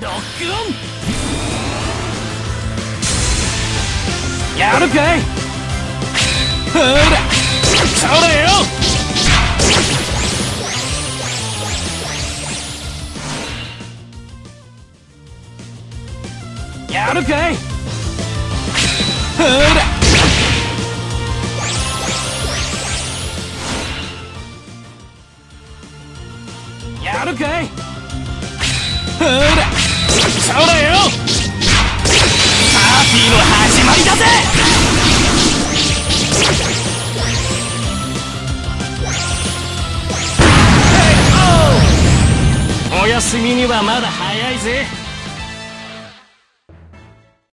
ロックオン。やるかい。ほらそれよ。やるかい。ほらやるかい。ほらそれよ。パーティーの始まりだぜ。お休みにはまだ早いぜ。